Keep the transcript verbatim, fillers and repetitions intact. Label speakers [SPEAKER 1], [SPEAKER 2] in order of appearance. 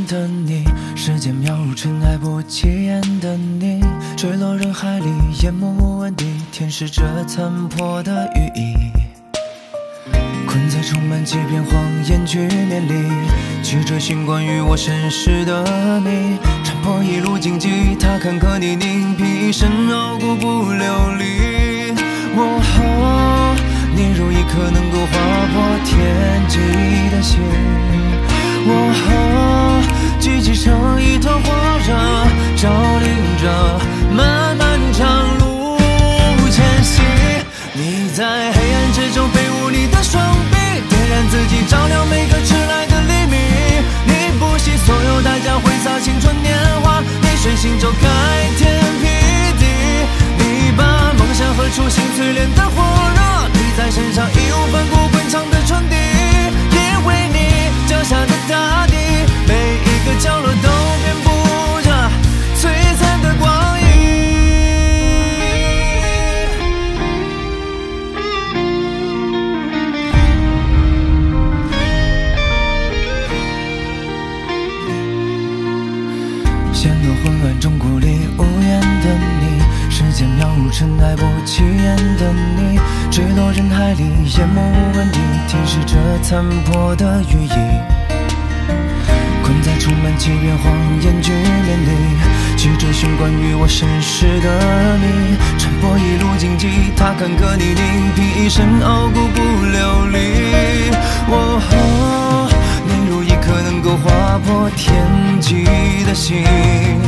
[SPEAKER 1] 的你，时间秒如尘埃，不起眼的你，坠落人海里，淹没无问地，舔舐着残破的羽翼。困在充满欺骗谎言局面里，曲折寻关于我身世的谜，穿破一路荆棘，踏坎坷泥泞，披一身傲骨不流离。我哦，你如一颗能够划破天际的星，我哦，聚集成一团火热，照亮着漫漫长路前行。你在黑暗之中挥舞你的双臂，点燃自己，照亮每个迟来的黎明。你不惜所有代价挥洒青春年华，你随心就开天辟地。你把梦想和初心淬炼的火热，披在身上，义无反顾滚烫的传递。因为你脚下的大地，每一个角落都遍布着璀璨的光影。陷入混乱中孤立无援的你，时间秒如尘埃，不起眼的你，坠落人海里，淹没无问地，舔舐着残破的羽翼。困在充满欺骗谎言局面里，曲折寻关于我身世的谜，穿破一路荆棘，踏坎坷泥泞，披一身傲骨不流离。我哦，你如一颗能够划破天际的星。